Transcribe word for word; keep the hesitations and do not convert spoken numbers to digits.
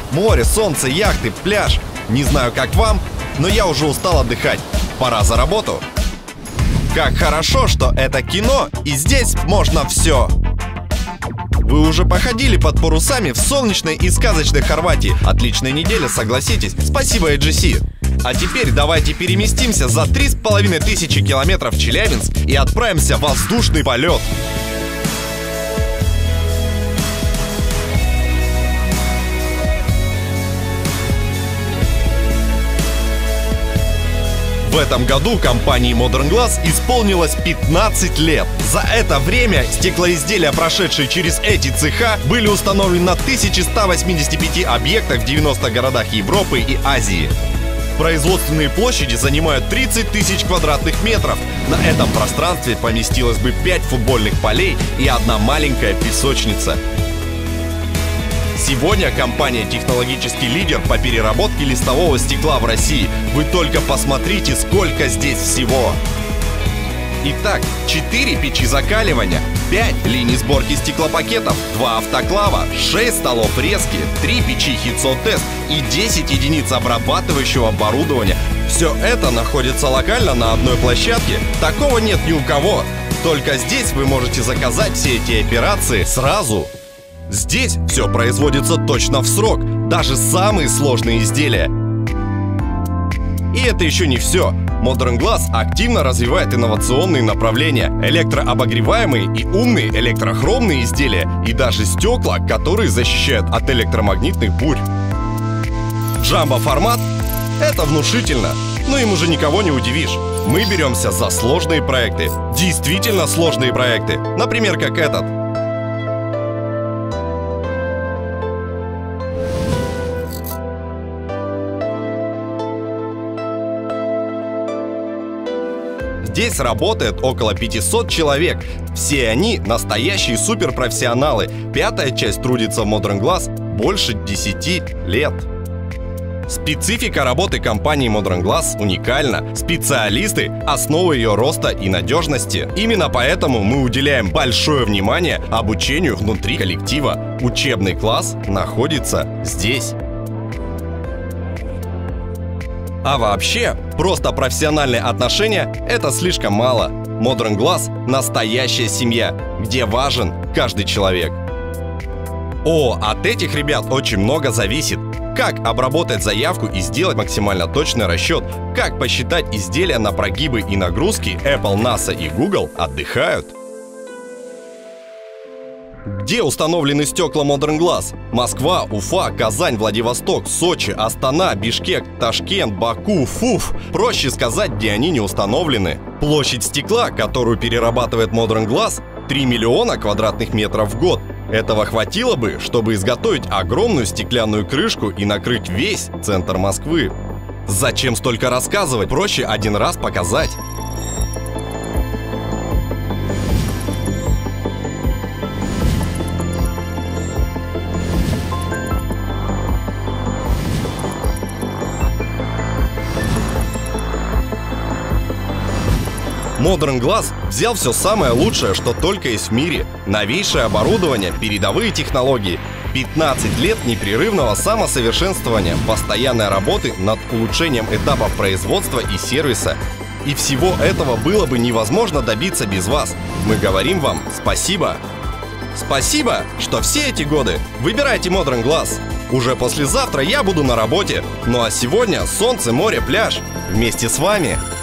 Море, солнце, яхты, пляж. Не знаю, как вам, но я уже устал отдыхать. Пора за работу. Как хорошо, что это кино, и здесь можно все. Вы уже походили под парусами в солнечной и сказочной Хорватии. Отличная неделя, согласитесь. Спасибо, эй джи си. А теперь давайте переместимся за три с половиной тысячи километров в Челябинск и отправимся в воздушный полет. В этом году компании Modern Glass исполнилось пятнадцать лет. За это время стеклоизделия, прошедшие через эти цеха, были установлены на тысяча сто восемьдесят пять объектах в девяноста городах Европы и Азии. Производственные площади занимают тридцать тысяч квадратных метров. На этом пространстве поместилось бы пять футбольных полей и одна маленькая песочница. Сегодня компания технологический лидер по переработке листового стекла в России. Вы только посмотрите, сколько здесь всего. Итак, четыре печи закаливания, пять линий сборки стеклопакетов, два автоклава, шесть столов резки, три печи хитсо-тест и десять единиц обрабатывающего оборудования. Все это находится локально на одной площадке. Такого нет ни у кого. Только здесь вы можете заказать все эти операции сразу. Здесь все производится точно в срок, даже самые сложные изделия. И это еще не все. Modern Glass активно развивает инновационные направления, электрообогреваемые и умные электрохромные изделия и даже стекла, которые защищают от электромагнитных бурь. Джамбо-формат — это внушительно, но им уже никого не удивишь. Мы беремся за сложные проекты, действительно сложные проекты, например, как этот. Здесь работает около пятисот человек. Все они настоящие суперпрофессионалы. Пятая часть трудится в Modern Glass больше десяти лет. Специфика работы компании Modern Glass уникальна. Специалисты – основа ее роста и надежности. Именно поэтому мы уделяем большое внимание обучению внутри коллектива. Учебный класс находится здесь. А вообще, просто профессиональные отношения – это слишком мало. Modern Glass – настоящая семья, где важен каждый человек. О, от этих ребят очень много зависит. Как обработать заявку и сделать максимально точный расчет, как посчитать изделия на прогибы и нагрузки, Apple, NASA и Google отдыхают. Где установлены стекла Modern Glass? Москва, Уфа, Казань, Владивосток, Сочи, Астана, Бишкек, Ташкент, Баку, Фуф. Проще сказать, где они не установлены. Площадь стекла, которую перерабатывает Modern Glass, три миллиона квадратных метров в год. Этого хватило бы, чтобы изготовить огромную стеклянную крышку и накрыть весь центр Москвы. Зачем столько рассказывать? Проще один раз показать. Modern Glass взял все самое лучшее, что только есть в мире. Новейшее оборудование, передовые технологии. пятнадцать лет непрерывного самосовершенствования, постоянной работы над улучшением этапов производства и сервиса. И всего этого было бы невозможно добиться без вас. Мы говорим вам спасибо. Спасибо, что все эти годы выбирайте Modern Glass. Уже послезавтра я буду на работе. Ну а сегодня солнце, море, пляж. Вместе с вами